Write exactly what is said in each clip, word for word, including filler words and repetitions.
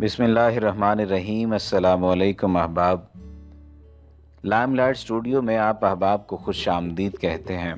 बिस्मिल्लाहिर्रहमानिर्रहीम। अस्सलामु अलैकुम अहबाब। लाइमलाइट स्टूडियो में आप अहबाब को खुश आमदीद कहते हैं।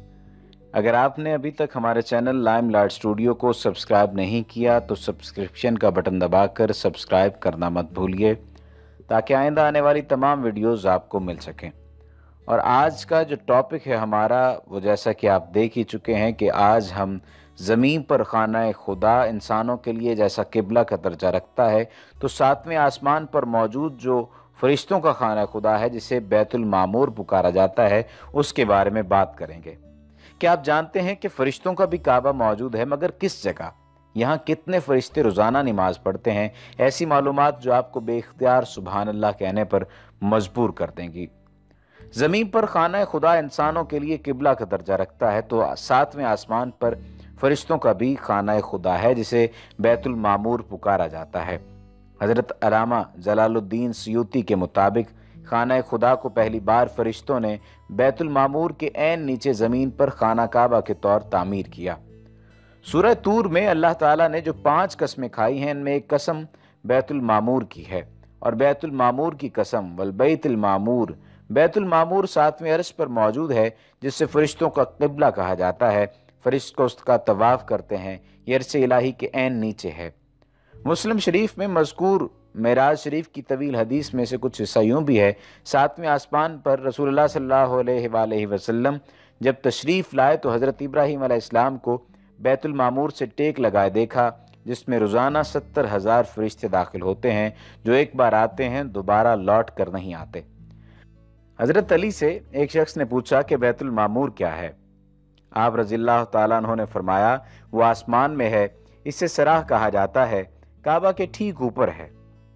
अगर आपने अभी तक हमारे चैनल लाइमलाइट स्टूडियो को सब्सक्राइब नहीं किया तो सब्सक्रिप्शन का बटन दबाकर सब्सक्राइब करना मत भूलिए, ताकि आइंदा आने वाली तमाम वीडियोस आपको मिल सकें। और आज का जो टॉपिक है हमारा, वो जैसा कि आप देख ही चुके हैं कि आज हम ज़मीन पर खाना खुदा इंसानों के लिए जैसा किबला का दर्जा रखता है, तो सातवें आसमान पर मौजूद जो फरिश्तों का खाना खुदा है, जिसे बैतुल मामूर पुकारा जाता है, उसके बारे में बात करेंगे। क्या आप जानते हैं कि फरिश्तों का भी काबा मौजूद है, मगर किस जगह? यहाँ कितने फरिश्ते रोज़ाना नमाज पढ़ते हैं? ऐसी मालूमात जो आपको बेख्तियार सुबहान अल्लाह कहने पर मजबूर कर देंगी। ज़मीन पर खाना खुदा इंसानों के लिए किबला का दर्जा रखता है, तो सातवें आसमान पर फरिश्तों का भी खाना खुदा है, जिसे बैतुल मामूर पुकारा जाता है। हज़रत अल्लामा जलालुद्दीन सयूती के मुताबिक खाना खुदा को पहली बार फरिश्तों ने बैतुल मामूर के ऐन नीचे ज़मीन पर खाना काबा के तौर तामीर किया। सूरह तूर में अल्लाह ताला ने जो पांच कस्में खाई हैं, इनमें एक कसम बैतुल मामूर की है, और बैतुल मामूर की कसम वल बैतुल मामूर, बैतुल मामूर सातवें अर्श पर मौजूद है, जिससे फरिश्तों का किबला कहा जाता है। फरिश्ते उसका तवाफ़ करते हैं, ये अर्श इलाही के ऐन नीचे है। मुस्लिम शरीफ में मज़कूर मेराज शरीफ की तवील हदीस में से कुछ हिस्सा यूँ भी है, सातवें आसमान पर रसूलुल्लाह सल्लल्लाहु अलैहि वसल्लम जब तशरीफ़ लाए तो हज़रत इब्राहीम अलैहिस्सलाम को बैतुल मामूर से टेक लगाए देखा, जिसमें रोज़ाना सत्तर हज़ार फरिश्ते दाखिल होते हैं, जो एक बार आते हैं दोबारा लौट कर नहीं आते। हज़रत अली से एक शख्स ने पूछा कि बैतुल मामूर क्या है? आप रज़ियल्लाहु ताला अन्हु ने फरमाया, वो आसमान में है, इसे सराह कहा जाता है, काबा के ठीक ऊपर है।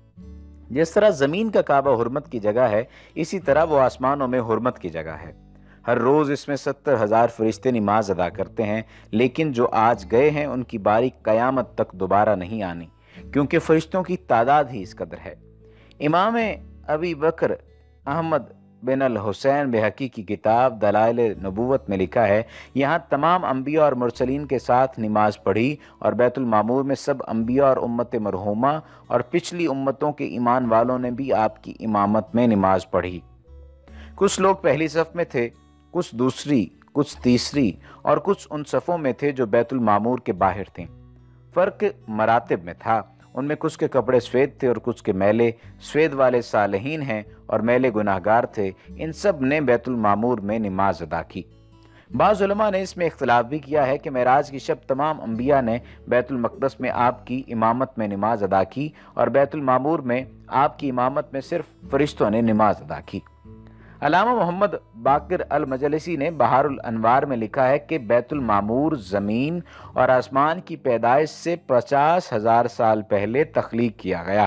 जिस तरह ज़मीन का काबा हुर्मत की जगह है, इसी तरह वो आसमानों में हुर्मत की जगह है। हर रोज़ इसमें सत्तर हज़ार फरिश्ते नमाज अदा करते हैं, लेकिन जो आज गए हैं उनकी बारी क़यामत तक दोबारा नहीं आनी, क्योंकि फरिश्तों की तादाद ही इस कदर है। इमाम अबी बकर अहमद बिन अल हुसैन बेहकी की किताब दलाइल नबूवत में लिखा है, यहाँ तमाम अम्बिया और मुरसलीन के साथ नमाज पढ़ी, और बैतुल मामूर में सब अम्बिया और उम्मत मरहूमा और पिछली उम्मतों के ईमान वालों ने भी आपकी इमामत में नमाज पढ़ी। कुछ लोग पहली सफ़ में थे, कुछ दूसरी, कुछ तीसरी, और कुछ उन सफ़ों में थे जो बैतुल मामूर के बाहर थे। फ़र्क मरातिब में था, उनमें कुछ के कपड़े सफ़ेद थे और कुछ के मैले। सफ़ेद वाले सालहीन हैं और मैले गुनाहगार थे। इन सब ने बैतुल मामूर में नमाज अदा की। बाज़ उलमा ने इसमें इख्तिलाफ भी किया है कि मेराज की शब तमाम अम्बिया ने बैतुल मक़दस में आपकी इमामत में नमाज अदा की, और बैतुल मामूर में आपकी इमामत में सिर्फ फरिश्तों ने नमाज अदा की। अल्लामा मोहम्मद बाकिर अल मजलिसी ने बहारुल अनवार में लिखा है कि बैतुल मामूर ज़मीन और आसमान की पैदाइश से पचास हज़ार साल पहले तख्लीक किया गया।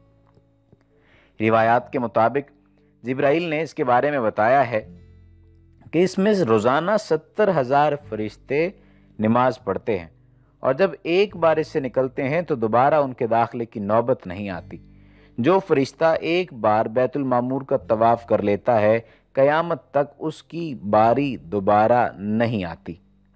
रिवायात के मुताबिक जिब्राइल ने इसके बारे में बताया है कि इसमें रोज़ाना सत्तर हज़ार फरिश्ते नमाज पढ़ते हैं, और जब एक बार इससे निकलते हैं तो दोबारा उनके दाखिले की नौबत नहीं आती। जो फरिश्ता एक बार बैतुल मामूर का तवाफ़ कर लेता है, क़यामत तक उसकी बारी दोबारा नहीं आती।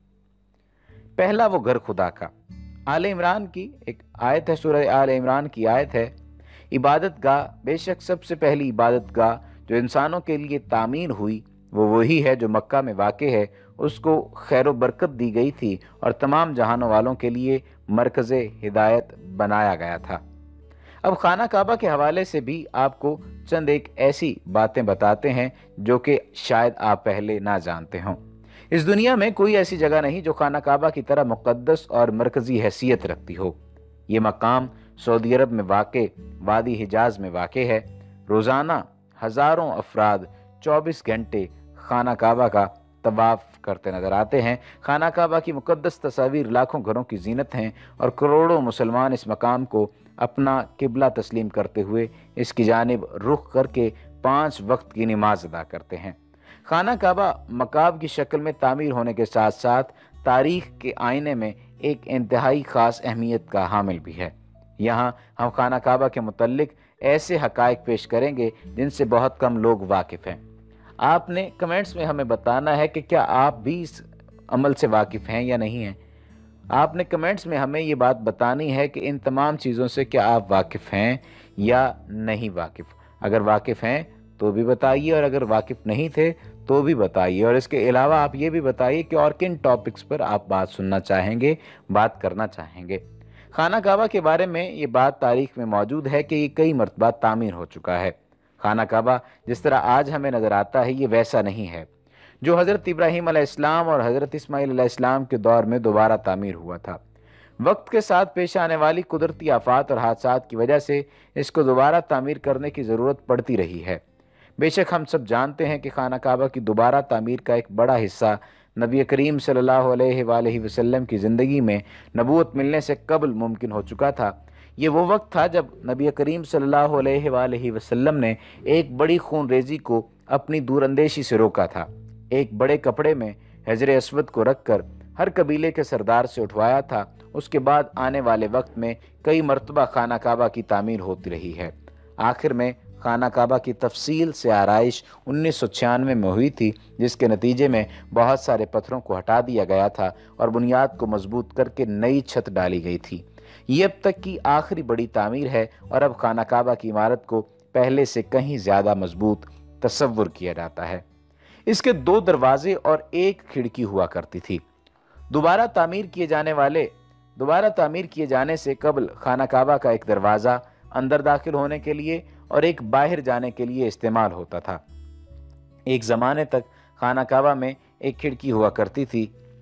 पहला वो घर खुदा का। आले इमरान की एक आयत है, सूरह आले इमरान की आयत है, इबादत गाह, बेशक सबसे पहली इबादत गाह जो इंसानों के लिए तामीर हुई वो वही है जो मक्का में वाक़े है। उसको खैर व बरकत दी गई थी और तमाम जहानों वालों के लिए मरकज़ हिदायत बनाया गया था। अब खाना काबा के हवाले से भी आपको चंद एक ऐसी बातें बताते हैं जो कि शायद आप पहले ना जानते हों। इस दुनिया में कोई ऐसी जगह नहीं जो खाना काबा की तरह मुक़द्दस और मरकज़ी हैसियत रखती हो। ये मकाम सऊदी अरब में वाक़े वादी हिजाज में वाक़े है। रोज़ाना हज़ारों अफराद चौबीस घंटे खाना काबा का तवाफ़ करते नज़र आते हैं। खाना काबा की मुक़द्दस तस्वीर लाखों घरों की जीनत हैं, और करोड़ों मुसलमान इस मकाम को अपना किबला तस्लीम करते हुए इसकी जानिब रुख करके पाँच वक्त की नमाज अदा करते हैं। खाना काबा मकाब की शक्ल में तामीर होने के साथ साथ तारीख़ के आईने में एक इंतहाई ख़ास अहमियत का हामिल भी है। यहाँ हम खाना काबा के मुतल्लिक ऐसे हक़ाइक़ पेश करेंगे जिनसे बहुत कम लोग वाकिफ़ हैं। आपने कमेंट्स में हमें बताना है कि क्या आप भी इस अमल से वाकिफ़ हैं या नहीं हैं। آپ نے کمنٹس میں ہمیں یہ بات بتانی ہے کہ ان تمام چیزوں سے کیا آپ واقف ہیں یا نہیں واقف۔ اگر واقف ہیں تو بھی بتائیے، اور اگر واقف نہیں تھے تو بھی بتائیے، اور اس کے علاوہ آپ یہ بھی بتائیے کہ اور کن ٹاپکس پر آپ بات سننا چاہیں گے، بات کرنا چاہیں گے۔ خانہ کعبہ کے بارے میں یہ بات تاریخ میں موجود ہے کہ یہ کئی مرتبہ تعمیر ہو چکا ہے۔ خانہ کعبہ جس طرح آج ہمیں نظر آتا ہے یہ ویسا نہیں ہے جو حضرت ابراہیم علیہ السلام اور حضرت اسماعیل علیہ السلام کے دور میں دوبارہ تعمیر ہوا تھا۔ وقت کے ساتھ پیش آنے والی قدرتی آفات اور حادثات کی وجہ سے اس کو دوبارہ تعمیر کرنے کی ضرورت پڑتی رہی ہے۔ بے شک ہم سب جانتے ہیں کہ خانہ کعبہ کی دوبارہ تعمیر کا ایک بڑا حصہ نبی کریم صلی اللہ علیہ وآلہ وسلم کی زندگی میں نبوت ملنے سے قبل ممکن ہو چکا تھا۔ یہ وہ وقت تھا جب نبی کریم صلی اللہ علیہ وآلہ وسلم نے ایک بڑی خون ریزی کو اپنی دور اندیشی سے روکا تھا۔ ایک بڑے کپڑے میں حجر اسود کو رکھ کر ہر قبیلے کے سردار سے اٹھوایا تھا۔ اس کے بعد آنے والے وقت میں کئی مرتبہ خانہ کعبہ کی تعمیر ہوتی رہی ہے۔ آخر میں خانہ کعبہ کی تفصیل سے آرائش انیس سو چھیانوے میں ہوئی تھی، جس کے نتیجے میں بہت سارے پتھروں کو ہٹا دیا گیا تھا اور بنیاد کو مضبوط کر کے نئی چھت ڈالی گئی تھی۔ یہ اب تک کی آخری بڑی تعمیر ہے اور اب خانہ کعبہ کی عمارت کو پہلے سے کہیں زیادہ مضبوط تصور کیا جاتا ہے۔ اس کے دو دروازے اور ایک کھڑکی ہوا کرتی تھی۔ دوبارہ تعمیر کیے جانے والے دوبارہ تعمیر کیے جانے سے قبل خانہ کعبہ کا ایک دروازہ اندر داخل ہونے کے لیے اور ایک باہر جانے کے لیے استعمال ہوتا تھا۔ ایک زمانے تک خانہ کعبہ میں ایک کھڑکی ہوا کرتی تھی۔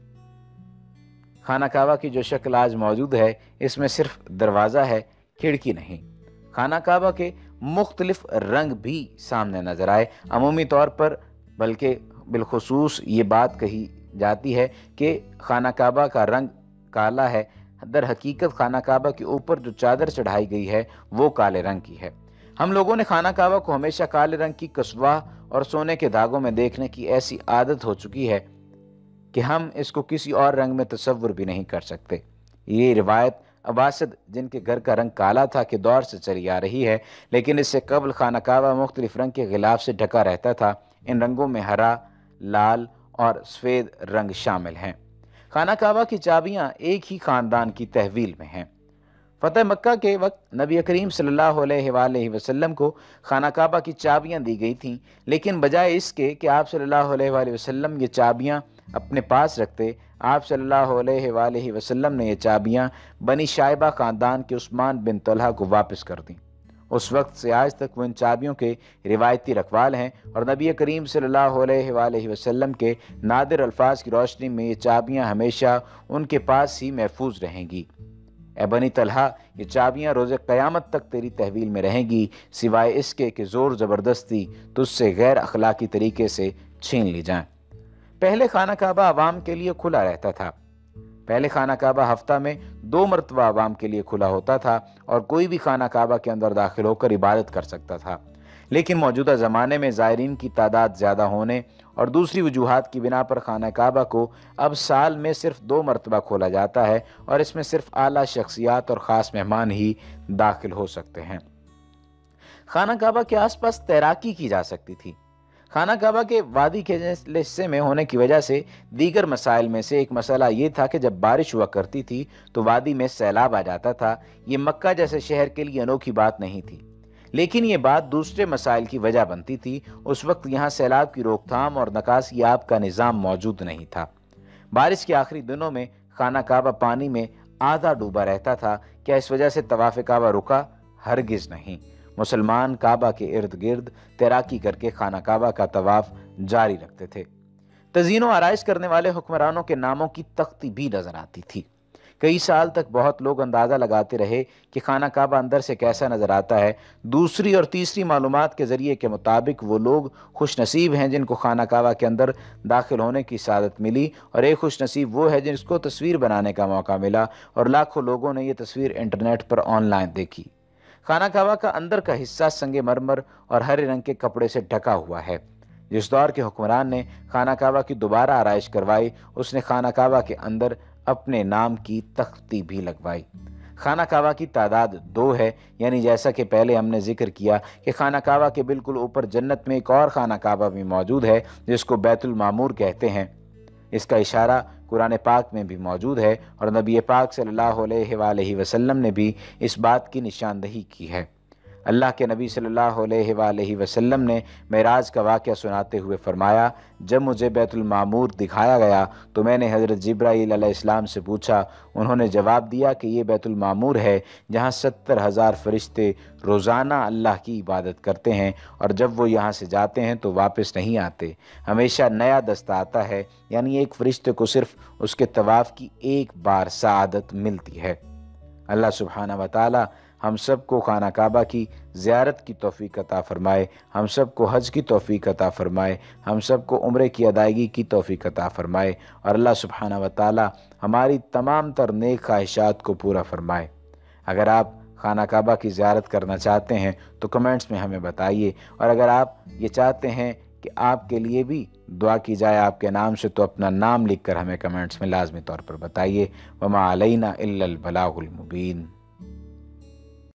خانہ کعبہ کی جو شکل آج موجود ہے اس میں صرف دروازہ ہے، کھڑکی نہیں۔ خانہ کعبہ کے مختلف رنگ بھی سامنے نظر آئے۔ عمومی طور پر بلکہ بالخصوص یہ بات کہی جاتی ہے کہ خانہ کعبہ کا رنگ کالا ہے۔ در حقیقت خانہ کعبہ کے اوپر جو چادر چڑھائی گئی ہے وہ کالے رنگ کی ہے۔ ہم لوگوں نے خانہ کعبہ کو ہمیشہ کالے رنگ کی کسوہ اور سونے کے دھاگوں میں دیکھنے کی ایسی عادت ہو چکی ہے کہ ہم اس کو کسی اور رنگ میں تصور بھی نہیں کر سکتے۔ یہ روایت عباسد جن کے گھر کا رنگ کالا تھا کے دور سے چلی آ رہی ہے، لیکن اس سے قبل خانہ کعبہ مختلف رنگ کے غلاف سے ڈھکا رہتا تھا۔ ان رنگوں میں ہرا، لال اور سفید رنگ شامل ہیں۔ خانہ کعبہ کی چابیاں ایک ہی خاندان کی تحویل میں ہیں۔ فتح مکہ کے وقت نبی کریم صلی اللہ علیہ وآلہ وسلم کو خانہ کعبہ کی چابیاں دی گئی تھیں، لیکن بجائے اس کے کہ آپ صلی اللہ علیہ وآلہ وسلم یہ چابیاں اپنے پاس رکھتے، آپ صلی اللہ علیہ وآلہ وسلم نے یہ چابیاں بنی شائبہ خاندان کے عثمان بن طلحہ کو واپس کر دیں۔ اس وقت سے آج تک وہ ان چابیوں کے روایتی رکھوال ہیں اور نبی کریم صلی اللہ علیہ وآلہ وسلم کے نادر الفاظ کی روشنی میں یہ چابیاں ہمیشہ ان کے پاس ہی محفوظ رہیں گی۔ اے بنی طلحہ، یہ چابیاں روز قیامت تک تیری تحویل میں رہیں گی، سوائے اس کے کہ زور زبردستی تجھ سے غیر اخلاقی طریقے سے چھین لی جائیں۔ پہلے خانہ کعبہ عوام کے لیے کھلا رہتا تھا۔ پہلے خانہ کعبہ ہفتہ میں دو مرتبہ عوام کے لیے کھلا ہوتا تھا اور کوئی بھی خانہ کعبہ کے اندر داخل ہو کر عبادت کر سکتا تھا، لیکن موجودہ زمانے میں زائرین کی تعداد زیادہ ہونے اور دوسری وجوہات کی بنا پر خانہ کعبہ کو اب سال میں صرف دو مرتبہ کھولا جاتا ہے اور اس میں صرف اعلیٰ شخصیات اور خاص مہمان ہی داخل ہو سکتے ہیں۔ خانہ کعبہ کے آس پاس تیراکی کی جا سکتی تھی۔ خانہ کعبہ کے وادی کے حصے میں ہونے کی وجہ سے دیگر مسائل میں سے ایک مسئلہ یہ تھا کہ جب بارش ہوا کرتی تھی تو وادی میں سیلاب آ جاتا تھا۔ یہ مکہ جیسے شہر کے لیے انوکھی بات نہیں تھی، لیکن یہ بات دوسرے مسائل کی وجہ بنتی تھی۔ اس وقت یہاں سیلاب کی روک تھام اور نکاسی آب کا نظام موجود نہیں تھا۔ بارش کے آخری دنوں میں خانہ کعبہ پانی میں آدھا ڈوبا رہتا تھا۔ کیا اس وجہ سے طواف کعبہ رکا؟ ہرگز نہیں۔ مسلمان کعبہ کے ارد گرد تیراکی کر کے خانہ کعبہ کا طواف جاری رکھتے تھے۔ تزئین و آرائش کرنے والے حکمرانوں کے ناموں کی تختی بھی نظر آتی تھی۔ کئی سال تک بہت لوگ اندازہ لگاتے رہے کہ خانہ کعبہ اندر سے کیسا نظر آتا ہے۔ دوسری اور تیسری معلومات کے ذریعے کے مطابق وہ لوگ خوش نصیب ہیں جن کو خانہ کعبہ کے اندر داخل ہونے کی سعادت ملی، اور ایک خوش نصیب وہ ہے جس کو تصویر بنانے کا موقع ملا، اور لاکھوں لوگوں نے یہ تصویر انٹرنیٹ پر آن لائن دیکھی۔ خانہ کعبہ کا اندر کا حصہ سنگ مرمر اور ہرے رنگ کے کپڑے سے ڈھکا ہوا ہے۔ جس دور کے حکمران نے خانہ کعبہ کی دوبارہ آرائش کروائی، اس نے خانہ کعبہ کے اندر اپنے نام کی تختی بھی لگوائی۔ خانہ کعبہ کی تعداد دو ہے، یعنی جیسا کہ پہلے ہم نے ذکر کیا کہ خانہ کعبہ کے بالکل اوپر جنت میں ایک اور خانہ کعبہ بھی موجود ہے جس کو بیت المعمور کہتے ہیں۔ اس کا اشارہ قرآن پاک میں بھی موجود ہے اور نبی پاک صلی اللہ علیہ وآلہ وسلم نے بھی اس بات کی نشاندہی کی ہے۔ اللہ کے نبی صلی اللہ علیہ وآلہ وسلم نے معراج کا واقعہ سناتے ہوئے فرمایا، جب مجھے بیت المعمور دکھایا گیا تو میں نے حضرت جبرائیل علیہ السلام سے پوچھا۔ انہوں نے جواب دیا کہ یہ بیت المعمور ہے جہاں ستر ہزار فرشتے روزانہ اللہ کی عبادت کرتے ہیں، اور جب وہ یہاں سے جاتے ہیں تو واپس نہیں آتے، ہمیشہ نیا دستہ آتا ہے، یعنی ایک فرشتے کو صرف اس کے طواف کی ایک بار سعادت ملتی ہے۔ اللہ سبحانہ و تعالی ہم سب کو خانہ کعبہ کی زیارت کی توفیق عطا فرمائے، ہم سب کو حج کی توفیق عطا فرمائے، ہم سب کو عمرے کی ادائیگی کی توفیق عطا فرمائے، اور اللہ سبحانہ و تعالی ہماری تمام تر نیک خواہشات کو پورا فرمائے۔ اگر آپ خانہ کعبہ کی زیارت کرنا چاہتے ہیں تو کمنٹس میں ہمیں بتائیے، اور اگر آپ یہ چاہتے ہیں کہ آپ کے لیے بھی دعا کی جائے آپ کے نام سے تو اپنا نام لکھ کر ہمیں کمنٹس میں لازمی طور پر بتائیے۔ وما علینا الا البلاغ المبین۔